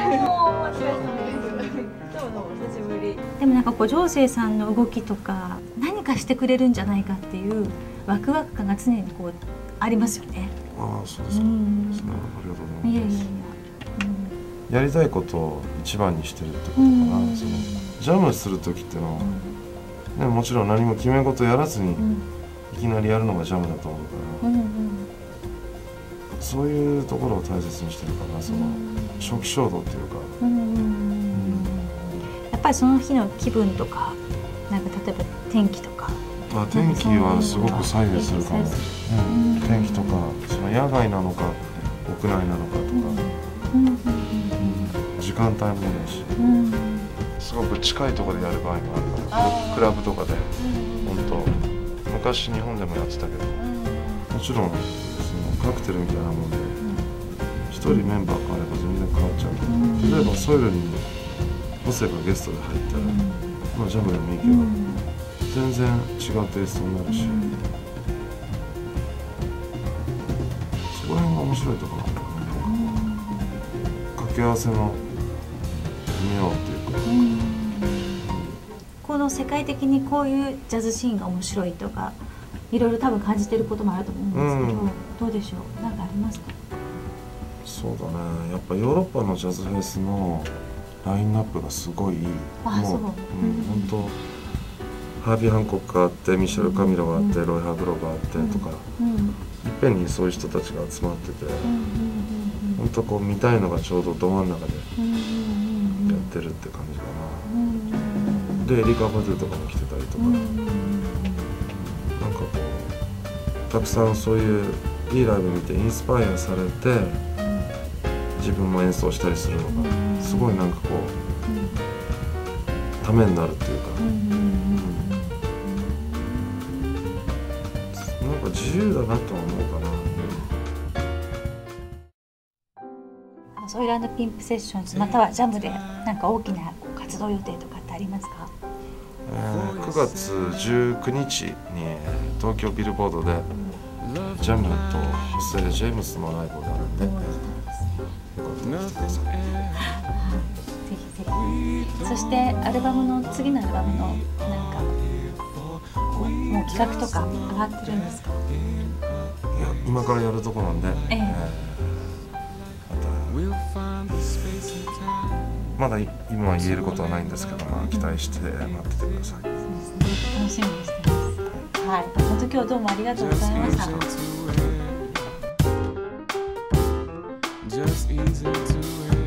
でもなんかこう常生さんの動きとか何かしてくれるんじゃないかっていうワクワク感が常にこうありますよね。 ああ、そうですか。ありがとうございます。 いやいやいや、 やりたいことを一番にしてるってことかな。そのジャムする時ってのは、ね、もちろん何も決め事やらずにいきなりやるのがジャムだと思うから、そういうところを大切にしてるかな。その初期衝動っていうか。 やっぱりその日の気分とか、なんか例えば天気とか。 天気はすごく左右するかも。天気とか、その野外なのか屋内なのかとか、時間帯もだし、すごく近いところでやる場合もあるから、クラブとかで、本当昔日本でもやってたけど、もちろんそのカクテルみたいなもんで一人メンバー変われば全然変わっちゃうけど、例えばソイルにホセがゲストで入ったら、まあジャムでもいいけど、全然違うテイストになるし、そこら辺が面白いところなんだよね。掛け合わせの妙っていうか、 この世界的にこういうジャズシーンが面白いとかいろいろ多分感じてることもあると思うんですけど、どうでしょう、何かありますか？ そうだね、やっぱヨーロッパのジャズフェスのラインナップがすごいいい。本当ハービー・ハンコックがあって、ミシェル・カミロがあって、ロイ・ハーブローがあってとか、いっぺんにそういう人たちが集まってて、本当こう見たいのがちょうどど真ん中でやってるって感じかな。でエリカ・バドゥとかも来てたりとか、なんかこうたくさんそういういいライブ見てインスパイアされて自分も演奏したりするのがすごいなんかこうためになるっていうか。なんか自由だなとは思うかな。 ソイル&ピンプセッションズまたはジャムでなんか大きな活動予定とかってありますか ？9月19日に東京ビルボードでジャムとホセ・ジェームスのライブがあるんで、よかったら来てください。 ぜひぜひ。そしてアルバムの次のアルバムのなんかもう企画とか上がってるんですか？ いや、今からやるとこなんで、まだ今は言えることはないんですけど、まあ期待して待っててください。 楽しみにしてます。はい、本当今日どうもありがとうございました。